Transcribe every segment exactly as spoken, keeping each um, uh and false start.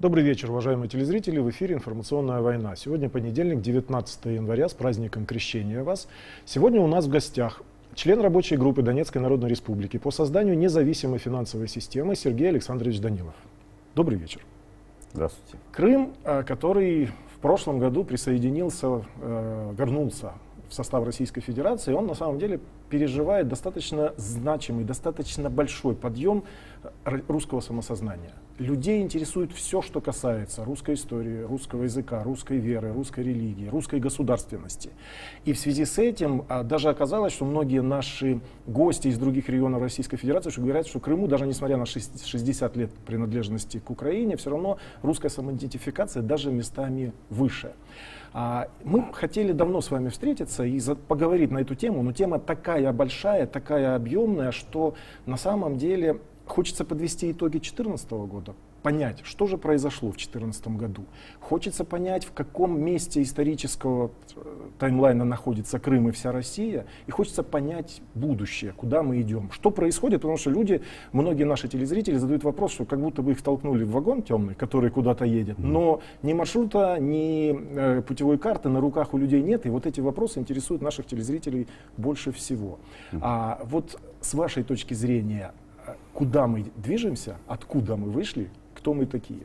Добрый вечер, уважаемые телезрители. В эфире «Информационная война». Сегодня понедельник, девятнадцатое января, с праздником Крещения вас. Сегодня у нас в гостях член рабочей группы Донецкой Народной Республики по созданию независимой финансовой системы Сергей Александрович Данилов. Добрый вечер. Здравствуйте. Крым, который в прошлом году присоединился, вернулся в состав Российской Федерации, он на самом деле переживает достаточно значимый, достаточно большой подъем русского самосознания. Людей интересует все, что касается русской истории, русского языка, русской веры, русской религии, русской государственности. И в связи с этим даже оказалось, что многие наши гости из других регионов Российской Федерации что говорят, что Крыму, даже несмотря на шестьдесят лет принадлежности к Украине, все равно русская самоидентификация даже местами выше. Мы хотели давно с вами встретиться и поговорить на эту тему, но тема такая большая, такая объемная, что на самом деле хочется подвести итоги две тысячи четырнадцатого года, понять, что же произошло в две тысячи четырнадцатом году. Хочется понять, в каком месте исторического таймлайна находится Крым и вся Россия. И хочется понять будущее, куда мы идем, что происходит, потому что люди, многие наши телезрители задают вопрос, что как будто бы их толкнули в вагон темный, который куда-то едет, но ни маршрута, ни путевой карты на руках у людей нет. И вот эти вопросы интересуют наших телезрителей больше всего. А вот с вашей точки зрения, куда мы движемся, откуда мы вышли, кто мы такие?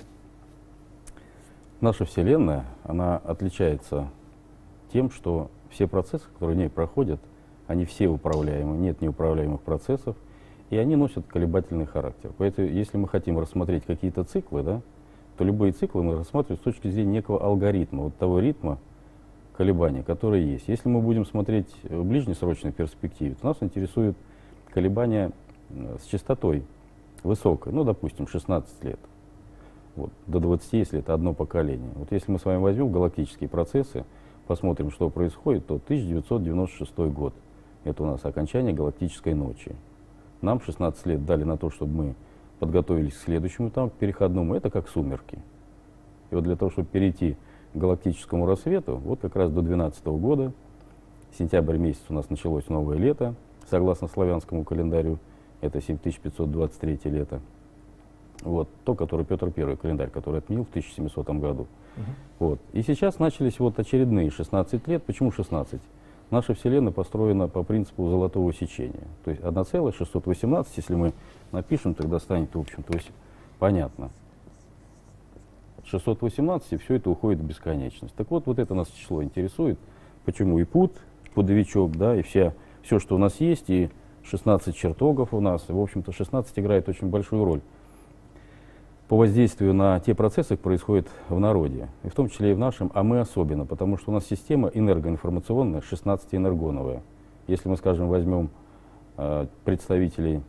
Наша Вселенная, она отличается тем, что все процессы, которые в ней проходят, они все управляемы, нет неуправляемых процессов, и они носят колебательный характер. Поэтому, если мы хотим рассмотреть какие-то циклы, да, то любые циклы мы рассматриваем с точки зрения некого алгоритма, вот того ритма колебаний, который есть. Если мы будем смотреть в ближнесрочной перспективе, то нас интересуют колебания с частотой высокой, ну, допустим, шестнадцать лет, вот, до двадцати, если это одно поколение. Вот если мы с вами возьмем галактические процессы, посмотрим, что происходит, то тысяча девятьсот девяносто шестой год, это у нас окончание галактической ночи. Нам шестнадцать лет дали на то, чтобы мы подготовились к следующему этапу, переходному, это как сумерки. И вот для того, чтобы перейти к галактическому рассвету, вот как раз до две тысячи двенадцатого года, сентябрь месяц у нас началось новое лето, согласно славянскому календарю, это семь тысяч пятьсот двадцать третье лето. Вот, то, который Петр Первый календарь, который отменил в тысяча семисотом году. Uh-huh. Вот. И сейчас начались вот очередные шестнадцать лет. Почему шестнадцать? Наша Вселенная построена по принципу золотого сечения. То есть одна целая шестьсот восемнадцать, если мы напишем, тогда станет, в общем, то есть понятно. шестьсот восемнадцать, и все это уходит в бесконечность. Так вот, вот это нас число интересует. Почему и пут, пудовичок, да, и вся, все, что у нас есть, и шестнадцать чертогов у нас, и, в общем-то, шестнадцать играет очень большую роль по воздействию на те процессы, которые происходят в народе, и в том числе и в нашем, а мы особенно, потому что у нас система энергоинформационная шестнадцатиэнергоновая. Если мы, скажем, возьмем э, представителей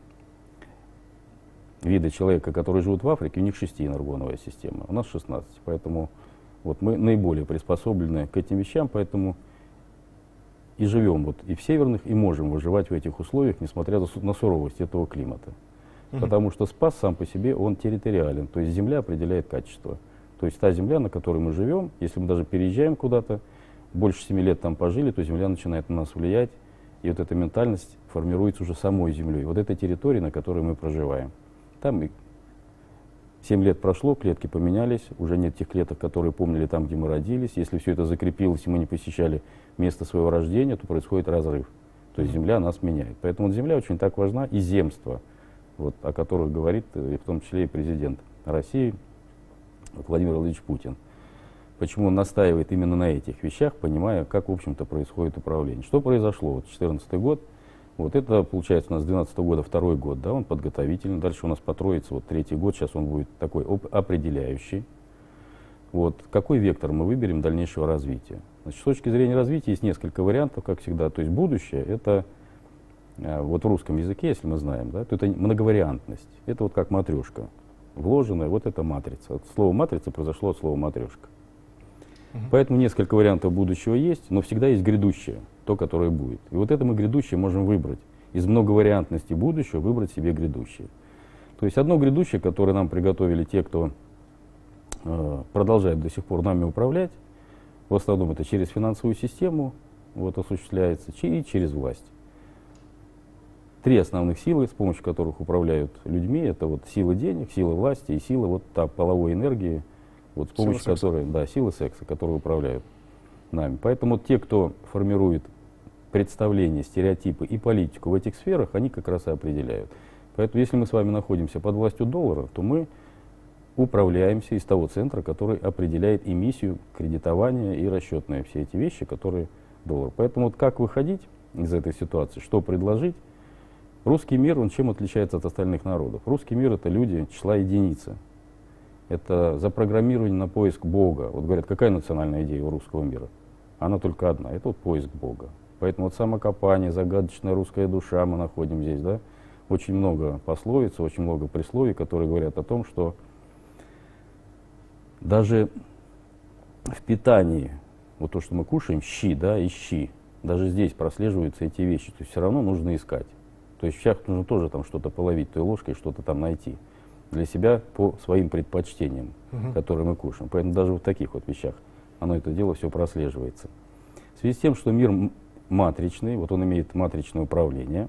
вида человека, которые живут в Африке, у них шестиэнергоновая система, у нас шестнадцать, поэтому вот мы наиболее приспособлены к этим вещам, поэтому и живем вот и в северных, и можем выживать в этих условиях, несмотря на суровость этого климата. Uh-huh. Потому что Спас сам по себе, он территориален, то есть земля определяет качество. То есть та земля, на которой мы живем, если мы даже переезжаем куда-то, больше семи лет там пожили, то земля начинает на нас влиять, и вот эта ментальность формируется уже самой землей. Вот этой территории, на которой мы проживаем. Там и семь лет прошло, клетки поменялись, уже нет тех клеток, которые помнили там, где мы родились. Если все это закрепилось, и мы не посещали место своего рождения, то происходит разрыв. То есть земля нас меняет. Поэтому вот земля очень так важна, и земство, вот, о которых говорит и в том числе и президент России Владимир Владимирович Путин. Почему он настаивает именно на этих вещах, понимая, как, в общем-то, происходит управление. Что произошло? Вот четырнадцатый год, вот это, получается, у нас с двенадцатого года второй год, да, он подготовительный. Дальше у нас по троице, вот третий год, сейчас он будет такой определяющий. Вот, какой вектор мы выберем дальнейшего развития? Значит, с точки зрения развития есть несколько вариантов, как всегда. То есть будущее, это, вот в русском языке, если мы знаем, да, то это многовариантность. Это вот как матрешка, вложенная, вот это матрица. От слова матрица произошло от слова матрешка. Угу. Поэтому несколько вариантов будущего есть, но всегда есть грядущее, то, которое будет. И вот это мы грядущее можем выбрать. Из многовариантности будущего выбрать себе грядущее. То есть одно грядущее, которое нам приготовили те, кто э, продолжает до сих пор нами управлять, в основном это через финансовую систему вот, осуществляется и через власть. Три основных силы, с помощью которых управляют людьми, это вот сила денег, сила власти и сила вот та половой энергии, вот с помощью Сила которой, да, силы секса, которые управляют нами. Поэтому те, кто формирует представления, стереотипы и политику в этих сферах, они как раз и определяют. Поэтому если мы с вами находимся под властью доллара, то мы управляемся из того центра, который определяет эмиссию, кредитование и расчетные все эти вещи, которые доллар. Поэтому вот как выходить из этой ситуации, что предложить? Русский мир, он чем отличается от остальных народов? Русский мир — это люди числа единицы. Это запрограммирование на поиск Бога. Вот говорят, какая национальная идея у русского мира? Она только одна, это вот поиск Бога. Поэтому вот самокопание, загадочная русская душа мы находим здесь, да? Очень много пословиц, очень много присловий, которые говорят о том, что даже в питании, вот то, что мы кушаем, щи, да, и щи, даже здесь прослеживаются эти вещи. То есть все равно нужно искать. То есть в щах нужно тоже там что-то половить той ложкой, что-то там найти для себя по своим предпочтениям, угу. которые мы кушаем. Поэтому даже в таких вот вещах оно это дело все прослеживается. В связи с тем, что мир матричный, вот он имеет матричное управление,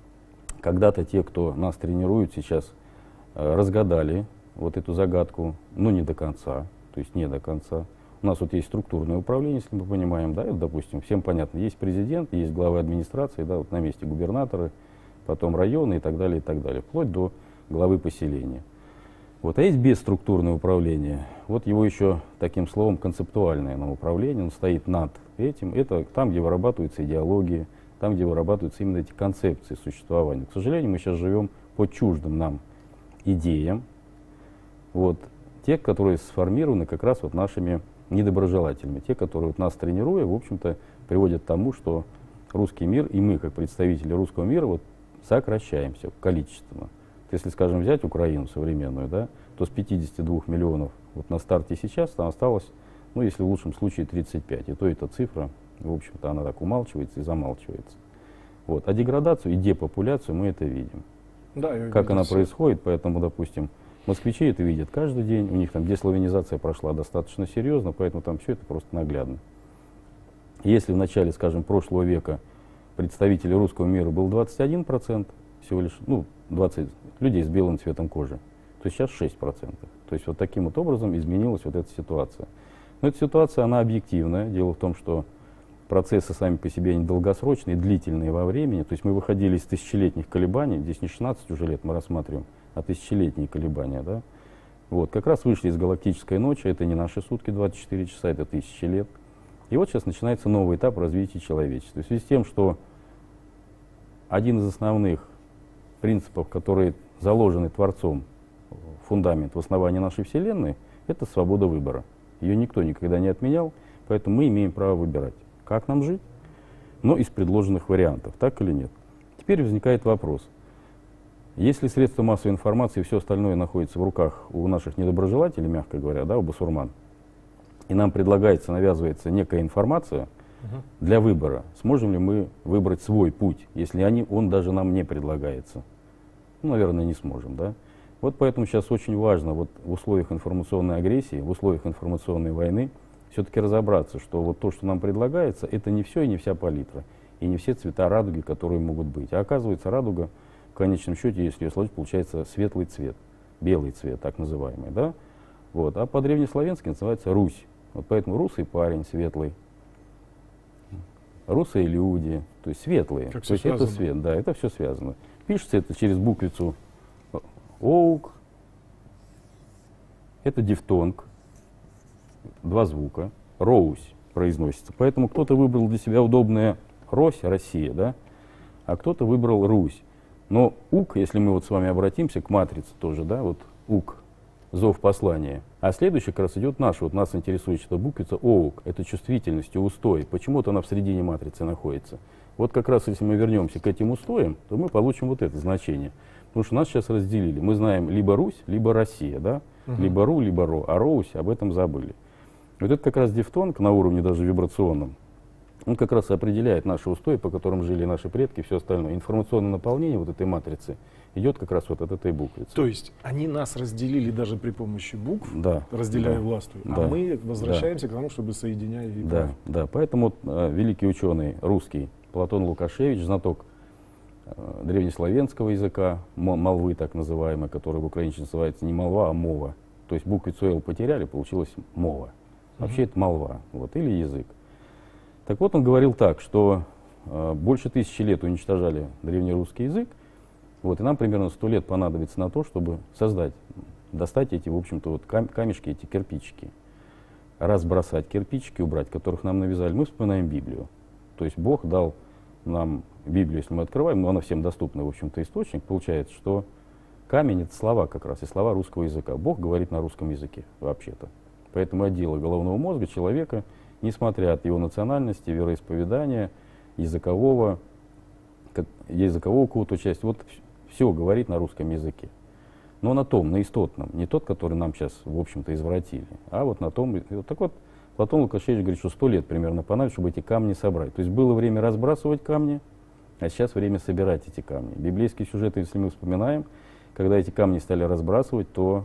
когда-то те, кто нас тренирует сейчас, разгадали вот эту загадку, но не до конца, то есть не до конца. У нас вот есть структурное управление, если мы понимаем, да, это, допустим, всем понятно, есть президент, есть главы администрации, да, вот на месте губернаторы, потом районы и так далее, и так далее, вплоть до главы поселения. Вот, а есть бесструктурное управление, вот его еще таким словом концептуальное на управление, он стоит над этим, это там, где вырабатываются идеологии, там, где вырабатываются именно эти концепции существования. К сожалению, мы сейчас живем по чуждым нам идеям, вот, те, которые сформированы как раз вот нашими недоброжелателями, те, которые вот нас тренируя, в общем-то, приводят к тому, что русский мир и мы, как представители русского мира, вот, сокращаемся количественно. Если, скажем, взять Украину современную, да, то с пятидесяти двух миллионов вот на старте сейчас там осталось, ну, если в лучшем случае тридцать пять. И то эта цифра, в общем-то, она так умалчивается и замалчивается. Вот. А деградацию и депопуляцию мы это видим. Да, как она все. происходит, поэтому, допустим, москвичи это видят каждый день, у них там деславянизация прошла достаточно серьезно, поэтому там все это просто наглядно. Если в начале, скажем, прошлого века представителей русского мира был двадцать один процент, всего лишь, ну, двадцать людей с белым цветом кожи, то сейчас шесть процентов. То есть вот таким вот образом изменилась вот эта ситуация. Но эта ситуация, она объективная. Дело в том, что процессы сами по себе они долгосрочные, длительные во времени. То есть мы выходили из тысячелетних колебаний, здесь не шестнадцать уже лет мы рассматриваем, а тысячелетние колебания. Да? Вот, как раз вышли из галактической ночи, это не наши сутки двадцать четыре часа, это тысячи лет. И вот сейчас начинается новый этап развития человечества. В связи с тем, что один из основных принципов, которые заложены Творцом, фундамент в основании нашей Вселенной, это свобода выбора. Ее никто никогда не отменял, поэтому мы имеем право выбирать, как нам жить, но из предложенных вариантов, так или нет. Теперь возникает вопрос. Если средства массовой информации и все остальное находится в руках у наших недоброжелателей, мягко говоря, да, у басурман, и нам предлагается, навязывается некая информация угу. для выбора, сможем ли мы выбрать свой путь, если они, он даже нам не предлагается? Ну, наверное, не сможем, да? Вот поэтому сейчас очень важно вот в условиях информационной агрессии, в условиях информационной войны все-таки разобраться, что вот то, что нам предлагается, это не все и не вся палитра, и не все цвета радуги, которые могут быть. А оказывается, радуга, в конечном счете, если ее сложить, получается светлый цвет, белый цвет, так называемый, да? Вот. А по-древнеславянски называется Русь. Вот поэтому русый парень светлый, русые люди, то есть светлые. Как то есть связано. Это свет, да, это все связано. Пишется это через буквицу оук, это дифтонг, два звука, роусь произносится. Поэтому кто-то выбрал для себя удобное Рось, Россия, да, а кто-то выбрал Русь. Но ук, если мы вот с вами обратимся к матрице тоже, да, вот ук, зов послания. А следующий как раз идет наш, вот нас интересует эта буквица оук, это чувствительность и устой. Почему-то она в середине матрицы находится. Вот как раз если мы вернемся к этим устоям, то мы получим вот это значение. Потому что нас сейчас разделили. Мы знаем либо Русь, либо Россия, да? Угу. Либо Ру, либо Ро. А Роусь об этом забыли. Вот это как раз дифтонг на уровне даже вибрационном. Он как раз определяет наши устои, по которым жили наши предки и все остальное. Информационное наполнение вот этой матрицы идет как раз вот от этой буквицы. То есть они нас разделили даже при помощи букв, да, разделяя да, властвуя, да, а мы возвращаемся да. к тому, чтобы соединять и да, да, поэтому вот, э, великий ученый русский Платон Лукашевич, знаток э, древнеславянского языка, молвы так называемой, которая в украинщине называется не молва, а мова, То есть буквицу «Л» потеряли, получилась мова. Вообще это молва, вот, или язык. Так вот, он говорил так, что э, больше тысячи лет уничтожали древнерусский язык, вот, и нам примерно сто лет понадобится на то, чтобы создать, достать эти, в общем-то, вот, кам камешки, эти кирпичики. Разбросать кирпичики, убрать, которых нам навязали. Мы вспоминаем Библию. То есть Бог дал нам Библию, если мы открываем, но она всем доступна, в общем-то, источник. Получается, что камень — это слова как раз, и слова русского языка. Бог говорит на русском языке, вообще-то. Поэтому отделы головного мозга человека, несмотря от его национальности, вероисповедания, языкового, как, языкового какого-то части, вот все говорит на русском языке. Но на том, на истотном, не тот, который нам сейчас, в общем-то, извратили, а вот на том. И вот так вот Платон Лукашевич говорит, что сто лет примерно понадобится, чтобы эти камни собрать. То есть было время разбрасывать камни, а сейчас время собирать эти камни. Библейские сюжеты, если мы вспоминаем, когда эти камни стали разбрасывать, то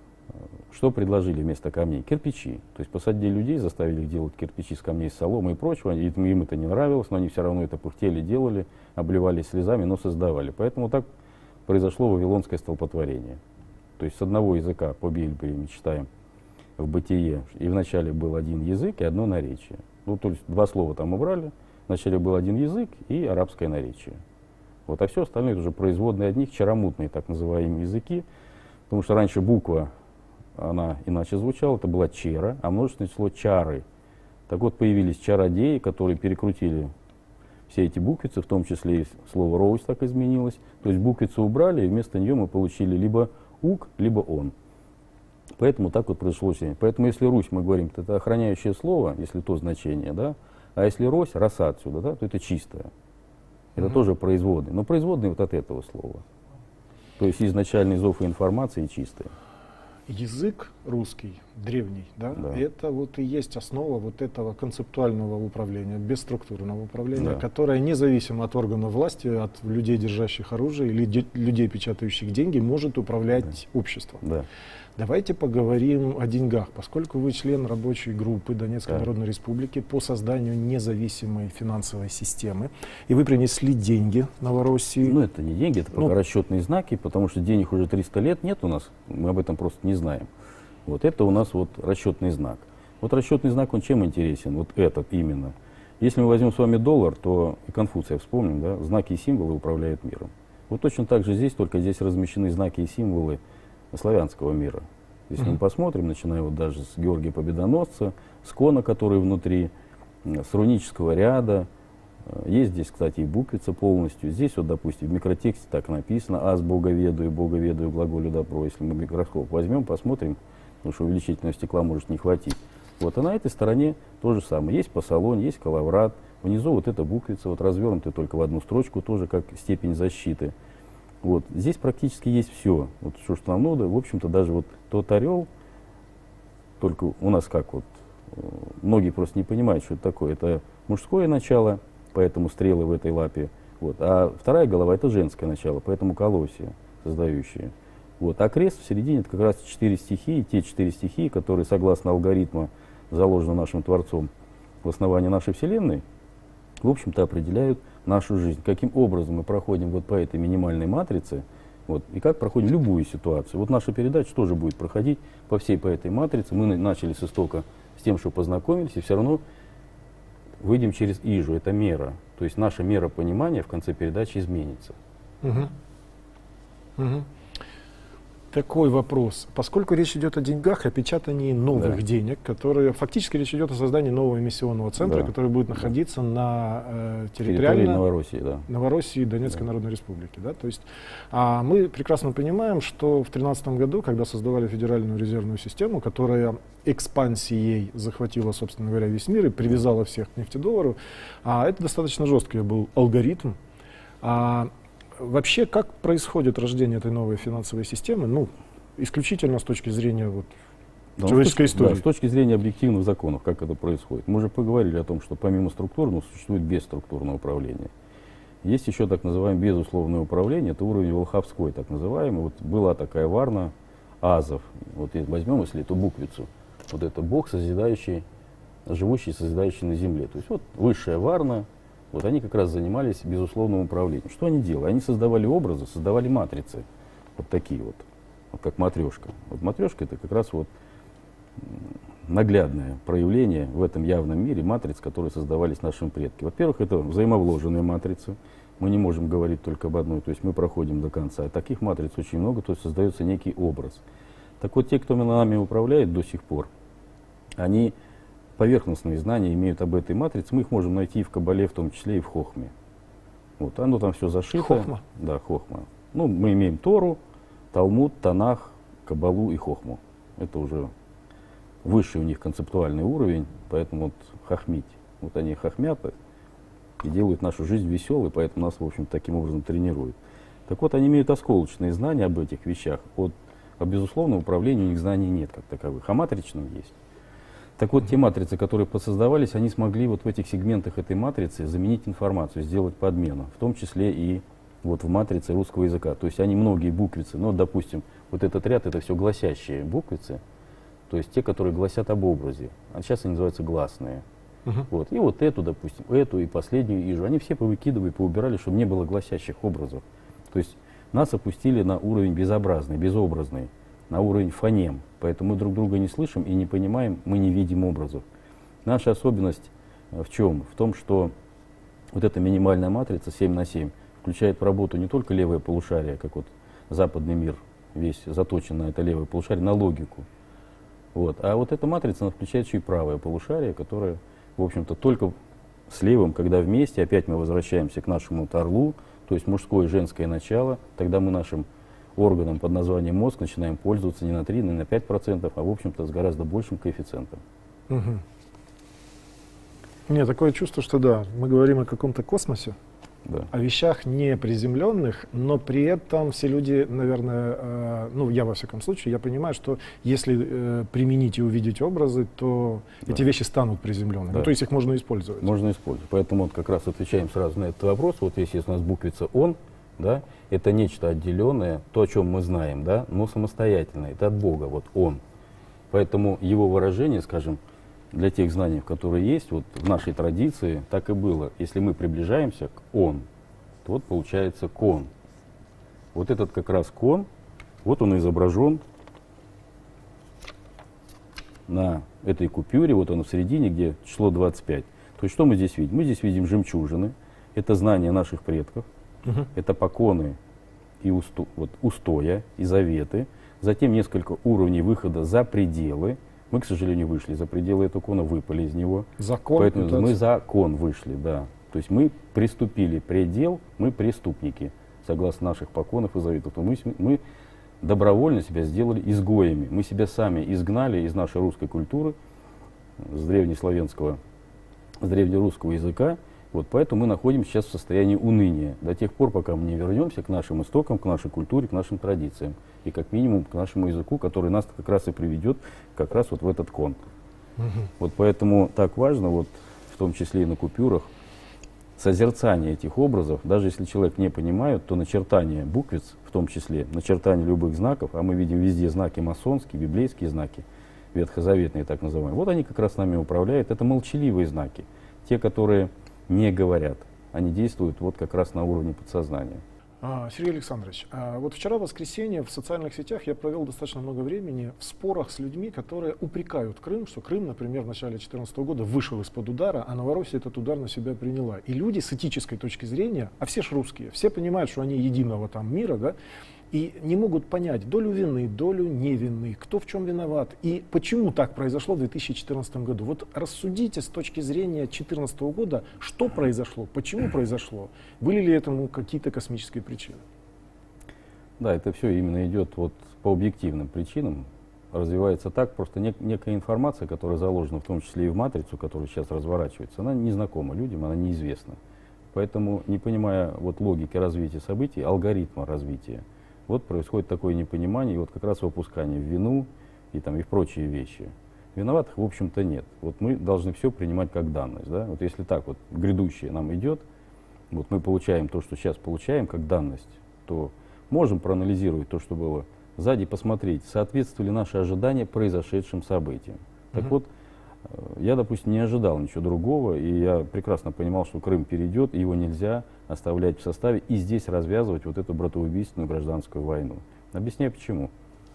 что предложили вместо камней? Кирпичи. То есть посадили людей, заставили их делать кирпичи из камней, из соломы и прочего. И им это не нравилось, но они все равно это пыхтели, делали, обливались слезами, но создавали. Поэтому так произошло вавилонское столпотворение. То есть с одного языка по Библии мы читаем в Бытие, и вначале был один язык и одно наречие. Ну, то есть два слова там убрали, вначале был один язык и арабское наречие. Вот, а все остальное это уже производные от них, чаромутные так называемые языки, потому что раньше буква, она иначе звучала, это была чера, а множественное число чары. Так вот, появились чародеи, которые перекрутили все эти буквицы, в том числе и слово «роусь» так изменилось. То есть буквицу убрали, и вместо нее мы получили либо «ук», либо «он». Поэтому так вот произошло сегодня. Поэтому если «Русь», мы говорим, это охраняющее слово, если то значение, да, а если «рось», «роса» отсюда, да, то это чистое. Это mm-hmm. тоже производные, но производные вот от этого слова. То есть изначальный зов и информации чистые. Язык русский, древний, да, да, это вот и есть основа вот этого концептуального управления, бесструктурного управления, да. которое независимо от органов власти, от людей, держащих оружие, или людей, печатающих деньги, может управлять да. обществом. Да. Давайте поговорим о деньгах, поскольку вы член рабочей группы Донецкой да. Народной Республики по созданию независимой финансовой системы, и вы принесли деньги Новороссии. Ну, это не деньги, это ну, пока расчетные знаки, потому что денег уже триста лет нет у нас, мы об этом просто не знаем. Вот это у нас вот расчетный знак. Вот расчетный знак, он чем интересен? Вот этот именно. Если мы возьмем с вами доллар, то и Конфуция вспомним, да, знаки и символы управляют миром. Вот точно так же здесь, только здесь размещены знаки и символы славянского мира. Если mm-hmm. мы посмотрим, начиная вот даже с Георгия Победоносца, с кона, который внутри, с рунического ряда. Есть здесь, кстати, и буквица полностью. Здесь вот, допустим, в микротексте так написано: «Аз боговедую, боговедую, глаголю добро». Если мы микроскоп возьмем, посмотрим, потому что увеличительного стекла может не хватить. Вот, а на этой стороне то же самое. Есть посолонь, есть коловрат. Внизу вот эта буквица, вот развернутая только в одну строчку, тоже как степень защиты. Вот. Здесь практически есть все. Вот все, что нам надо. В общем-то, даже вот тот орел, только у нас как вот, многие просто не понимают, что это такое. Это мужское начало, поэтому стрелы в этой лапе. Вот. А вторая голова — это женское начало, поэтому колосья создающие. Вот. А крест в середине — это как раз четыре стихии, те четыре стихии, которые, согласно алгоритму, заложены нашим Творцом в основании нашей Вселенной, в общем-то, определяют нашу жизнь. Каким образом мы проходим вот по этой минимальной матрице, вот, и как проходим любую ситуацию. Вот наша передача тоже будет проходить по всей по этой матрице. Мы начали с истока с тем, что познакомились, и все равно выйдем через Ижу. Это мера. То есть наша мера понимания в конце передачи изменится. Угу. Угу. Такой вопрос. Поскольку речь идет о деньгах, о печатании новых да. денег, которые фактически речь идет о создании нового эмиссионного центра, да. который будет находиться да. на э, территориально Новороссии, да. Новороссии и Донецкой да. Народной Республики. Да? То есть, а мы прекрасно понимаем, что в две тысячи тринадцатом году, когда создавали Федеральную резервную систему, которая экспансией захватила, собственно говоря, весь мир и привязала всех к нефтедоллару, а это достаточно жесткий был алгоритм. А, Вообще, как происходит рождение этой новой финансовой системы, ну, исключительно с точки зрения вот, да, человеческой с точки, истории? Да, с точки зрения объективных законов, как это происходит. Мы уже поговорили о том, что помимо структурного существует бесструктурное управление. Есть еще так называемое безусловное управление, это уровень волховской, так называемый. Вот была такая варна азов. Вот возьмем, если эту буквицу, вот это Бог, созидающий, живущий, созидающий на земле. То есть вот высшая варна. Вот они как раз занимались безусловным управлением. Что они делали? Они создавали образы, создавали матрицы. Вот такие вот. вот как матрешка. Вот матрешка это как раз вот наглядное проявление в этом явном мире матриц, которые создавались нашими предками. Во-первых, это взаимовложенные матрицы. Мы не можем говорить только об одной, то есть мы проходим до конца. И таких матриц очень много, то есть создается некий образ. Так вот, те, кто нами управляет до сих пор, они поверхностные знания имеют об этой матрице. Мы их можем найти и в Кабале, в том числе и в Хохме. Вот, оно там все зашито. Хохма? Да, Хохма. Ну, мы имеем Тору, Талмуд, Танах, Кабалу и Хохму. Это уже высший у них концептуальный уровень, поэтому вот хохмить. Вот они хохмят и делают нашу жизнь веселой, поэтому нас, в общем, таким образом тренируют. Так вот, они имеют осколочные знания об этих вещах. От, а, безусловно, управления у них знаний нет как таковых, а матричным есть. Так вот, те матрицы, которые посоздавались, они смогли вот в этих сегментах этой матрицы заменить информацию, сделать подмену, в том числе и вот в матрице русского языка. То есть они многие буквицы, ну, допустим, вот этот ряд, это все гласящие буквицы, то есть те, которые гласят об образе. А сейчас они называются гласные. Uh-huh. Вот. И вот эту, допустим, эту и последнюю ижу, они все повыкидывали, поубирали, чтобы не было гласящих образов. То есть нас опустили на уровень безобразный, безобразный, на уровень фонем. Поэтому мы друг друга не слышим и не понимаем, мы не видим образов. Наша особенность в чем? В том, что вот эта минимальная матрица семь на семь включает в работу не только левое полушарие, как вот западный мир весь заточен на это левое полушарие, на логику. Вот. А вот эта матрица, она включает еще и правое полушарие, которое, в общем-то, только с левым, когда вместе, опять мы возвращаемся к нашему орлу, то есть мужское и женское начало, тогда мы нашим органом под названием мозг начинаем пользоваться не на три, не на пять процентов, а, в общем-то, с гораздо большим коэффициентом. Угу. Нет, такое чувство, что да, мы говорим о каком-то космосе, да, о вещах не приземленных, но при этом все люди, наверное, э, ну я во всяком случае, я понимаю, что если э, применить и увидеть образы, то да, эти вещи станут приземленными, да, ну, то есть их можно использовать. Можно использовать, поэтому вот как раз отвечаем сразу на этот вопрос. Вот если у нас буквица «он», да, это нечто отделенное, то, о чем мы знаем, да, но самостоятельное, это от Бога, вот Он. Поэтому его выражение, скажем, для тех знаний, которые есть, вот в нашей традиции так и было. Если мы приближаемся к Он, то вот получается кон. Вот этот как раз кон, вот он изображен на этой купюре, вот он в середине, где число двадцать пять. То есть что мы здесь видим? Мы здесь видим жемчужины, это знания наших предков, угу, это поконы и усто, вот, устоя, и заветы, затем несколько уровней выхода за пределы. Мы, к сожалению, вышли за пределы этого кона, выпали из него. Закон. Поэтому это... мы за кон вышли, да. То есть мы приступили предел, мы преступники, согласно наших поконов и заветов. То мы, мы добровольно себя сделали изгоями. Мы себя сами изгнали из нашей русской культуры, с древнеславянского, с древнерусского языка. Вот поэтому мы находимся сейчас в состоянии уныния. До тех пор, пока мы не вернемся к нашим истокам, к нашей культуре, к нашим традициям. И как минимум к нашему языку, который нас как раз и приведет как раз вот в этот кон. Угу. Вот поэтому так важно, вот, в том числе и на купюрах, созерцание этих образов. Даже если человек не понимает, то начертание буквиц, в том числе начертание любых знаков, а мы видим везде знаки масонские, библейские знаки, ветхозаветные так называемые, вот они как раз нами управляют. Это молчаливые знаки, те, которые не говорят, они действуют вот как раз на уровне подсознания. А, Сергей Александрович, а вот вчера в воскресенье в социальных сетях я провел достаточно много времени в спорах с людьми, которые упрекают Крым, что Крым, например, в начале две тысячи четырнадцатого года вышел из-под удара, а Новороссия этот удар на себя приняла. И люди с этической точки зрения, а все ж русские, все понимают, что они единого там мира, да, и не могут понять долю вины, долю невины, кто в чем виноват и почему так произошло в две тысячи четырнадцатом году. Вот рассудите с точки зрения две тысячи четырнадцатого года, что произошло, почему произошло, были ли этому какие-то космические причины? Да, это все именно идет вот по объективным причинам, развивается так, просто нек- некая информация, которая заложена в том числе и в матрицу, которая сейчас разворачивается, она не знакома людям, она неизвестна. Поэтому, не понимая вот логики развития событий, алгоритма развития, вот происходит такое непонимание, и вот как раз выпускание в вину и, там, и в прочие вещи. Виноватых, в общем-то, нет. Вот мы должны все принимать как данность. Да? Вот если так вот грядущее нам идет, вот мы получаем то, что сейчас получаем как данность, то можем проанализировать то, что было сзади, посмотреть, соответствовали наши ожидания произошедшим событиям. Так uh-huh. вот, я, допустим, не ожидал ничего другого, и я прекрасно понимал, что Крым перейдет, и его нельзя оставлять в составе и здесь развязывать вот эту братоубийственную гражданскую войну. Объясняю почему.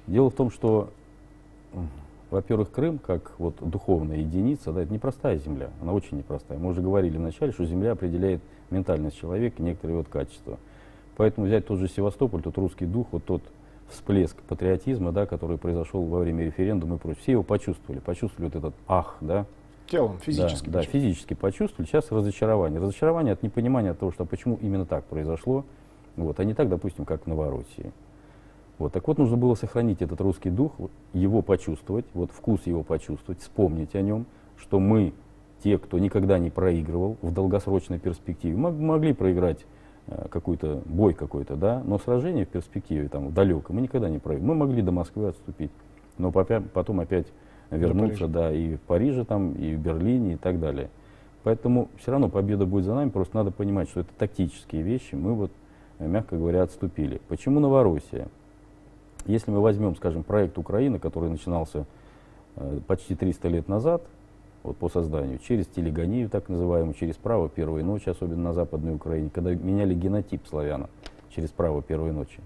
Дело в том, что, во-первых, Крым, как вот духовная единица, да, это непростая земля, она очень непростая. Мы уже говорили вначале, что земля определяет ментальность человека и некоторые вот качества. Поэтому взять тот же Севастополь, тот русский дух, вот тот всплеск патриотизма, да, который произошел во время референдума и прочее, все его почувствовали, почувствовали вот этот ах, да. Телом, физически. Да, да, физически почувствовали. Сейчас разочарование. Разочарование от непонимания того, что почему именно так произошло, вот, а не так, допустим, как в Новороссии. Вот, так вот, нужно было сохранить этот русский дух, его почувствовать, вот вкус его почувствовать, вспомнить о нем, что мы, те, кто никогда не проигрывал в долгосрочной перспективе, мог, могли проиграть э, какой-то бой какой-то, да, но сражение в перспективе, там, в далеком, мы никогда не проиграли. Мы могли до Москвы отступить, но потом опять вернуться, да, и в Париже, там, и в Берлине, и так далее. Поэтому все равно победа будет за нами, просто надо понимать, что это тактические вещи, мы вот, мягко говоря, отступили. Почему Новороссия? Если мы возьмем, скажем, проект Украины, который начинался э, почти триста лет назад, вот по созданию, через телегонию, так называемую, через право первой ночи, особенно на Западной Украине, когда меняли генотип славяна через право первой ночи.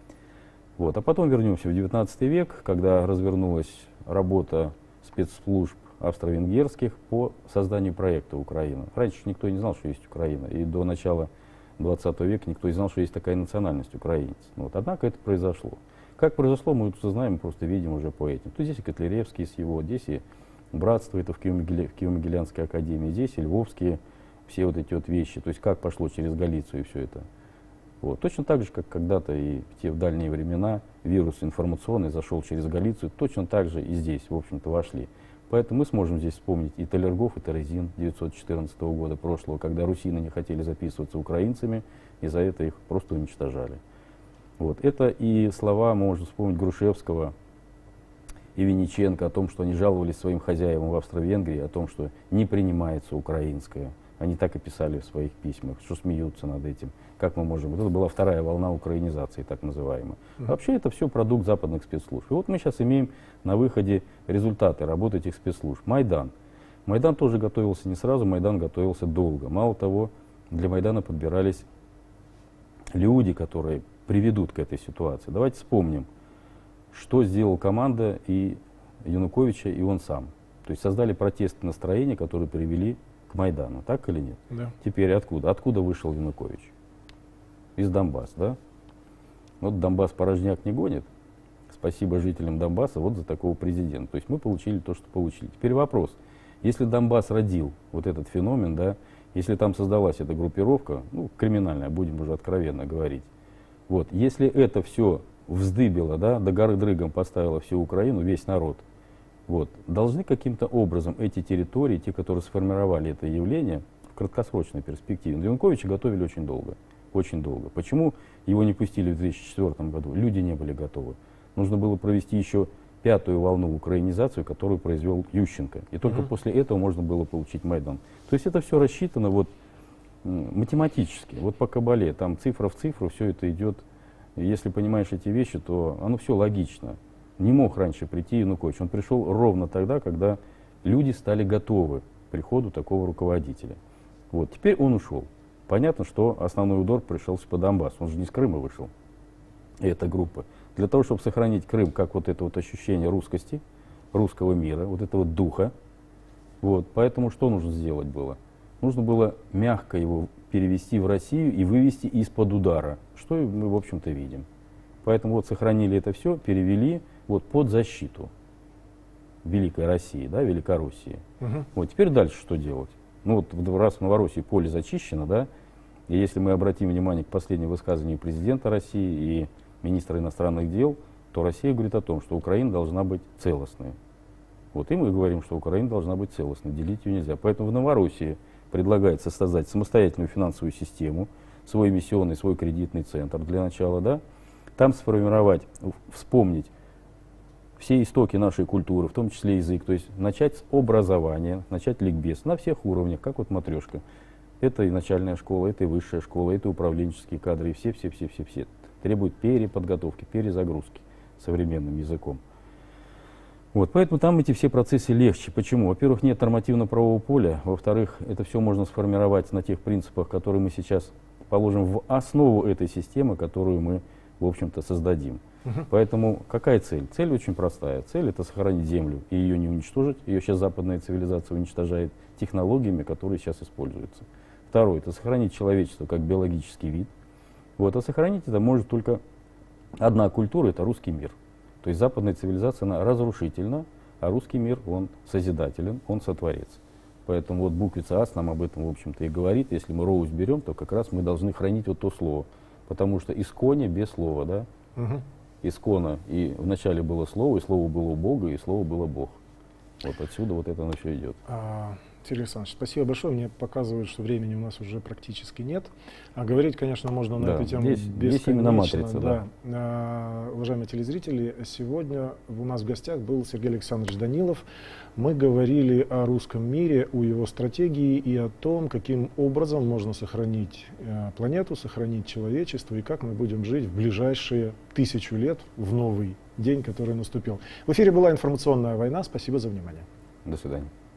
Вот. А потом вернемся в девятнадцатый век, когда развернулась работа спецслужб австро-венгерских по созданию проекта Украины. Раньше никто не знал, что есть Украина, и до начала двадцатого века никто не знал, что есть такая национальность украинец. Вот. Однако это произошло. Как произошло, мы это знаем, просто видим уже по этим. Тут здесь и Котляревский с его, здесь и братство, это в Киево-Могилянской академии, здесь и львовские, все вот эти вот вещи, то есть как пошло через Галицию и все это. Вот. Точно так же, как когда-то и в те в дальние времена вирус информационный зашел через Галицию, точно так же и здесь, в общем-то, вошли. Поэтому мы сможем здесь вспомнить и Талергов, и Терезин девятьсот четырнадцатого года прошлого, когда русины не хотели записываться украинцами, и за это их просто уничтожали. Вот. Это и слова, можно вспомнить, Грушевского и Винниченко о том, что они жаловались своим хозяевам в Австро-Венгрии, о том, что не принимается украинское. Они так и писали в своих письмах, что смеются над этим. Как мы можем... Вот это была вторая волна украинизации, так называемая. Mm-hmm. Вообще это все продукт западных спецслужб. И вот мы сейчас имеем на выходе результаты работы этих спецслужб. Майдан. Майдан тоже готовился не сразу, Майдан готовился долго. Мало того, для Майдана подбирались люди, которые приведут к этой ситуации. Давайте вспомним, что сделала команда и Януковича, и он сам. То есть создали протестные настроения, которые привели к Майдану, так или нет? Да. Теперь откуда? Откуда вышел Янукович? Из Донбасса, да? Вот Донбасс порожняк не гонит. Спасибо жителям Донбасса вот за такого президента. То есть мы получили то, что получили. Теперь вопрос. Если Донбасс родил вот этот феномен, да, если там создалась эта группировка, ну, криминальная, будем уже откровенно говорить, вот, если это все вздыбило, да, до горы дрыгом поставило всю Украину, весь народ, вот, должны каким-то образом эти территории, те, которые сформировали это явление, в краткосрочной перспективе, Януковича готовили очень долго, очень долго. Почему его не пустили в две тысячи четвёртом году? Люди не были готовы. Нужно было провести еще пятую волну украинизацию, которую произвел Ющенко. И только uh-huh. после этого можно было получить Майдан. То есть это все рассчитано вот математически, вот по кабале, там цифра в цифру, все это идет. Если понимаешь эти вещи, то оно все логично. Не мог раньше прийти Янукович. Он пришел ровно тогда, когда люди стали готовы к приходу такого руководителя. Вот, теперь он ушел. Понятно, что основной удар пришелся по Донбассу. Он же не с Крыма вышел, эта группа. Для того, чтобы сохранить Крым как вот это вот ощущение русскости, русского мира, вот этого духа. Вот, поэтому что нужно сделать было? Нужно было мягко его перевести в Россию и вывести из-под удара, что мы, в общем-то, видим. Поэтому вот сохранили это все, перевели вот под защиту Великой России, да, Великороссии. Угу. Вот теперь дальше что делать? Ну вот раз в Новороссии поле зачищено, да, и если мы обратим внимание к последнему высказыванию президента России и министра иностранных дел, то Россия говорит о том, что Украина должна быть целостной. Вот и мы говорим, что Украина должна быть целостной, делить ее нельзя. Поэтому в Новороссии предлагается создать самостоятельную финансовую систему, свой миссионный, свой кредитный центр для начала, да, там сформировать, вспомнить все истоки нашей культуры, в том числе язык, то есть начать с образования, начать ликбез на всех уровнях, как вот матрешка. Это и начальная школа, это и высшая школа, это управленческие кадры, и все-все-все-все-все требуют переподготовки, перезагрузки современным языком. Вот, поэтому там эти все процессы легче. Почему? Во-первых, нет нормативно-правового поля. Во-вторых, это все можно сформировать на тех принципах, которые мы сейчас положим в основу этой системы, которую мы, в общем-то, создадим. Угу. Поэтому какая цель? Цель очень простая. Цель — это сохранить Землю и ее не уничтожить. Ее сейчас западная цивилизация уничтожает технологиями, которые сейчас используются. Второе — это сохранить человечество как биологический вид. Вот. А сохранить это может только одна культура — это русский мир. То есть западная цивилизация, она разрушительна, а русский мир, он созидателен, он сотворец. Поэтому вот буквица ас нам об этом, в общем-то, и говорит. Если мы роуз берем, то как раз мы должны хранить вот то слово. Потому что исконе без слова, да? Угу. Искона, и вначале было слово, и слово было у Бога, и слово было Бог. Вот отсюда вот это оно все идет. А, Сергей Александрович, спасибо большое. Мне показывают, что времени у нас уже практически нет. А говорить, конечно, можно на да, эту тему здесь, бесконечно. Здесь именно матрица, да. Да. А, уважаемые телезрители, сегодня у нас в гостях был Сергей Александрович Данилов. Мы говорили о русском мире, о его стратегии и о том, каким образом можно сохранить э, планету, сохранить человечество и как мы будем жить в ближайшие тысячу лет в новый день, который наступил. В эфире была информационная война. Спасибо за внимание. До свидания.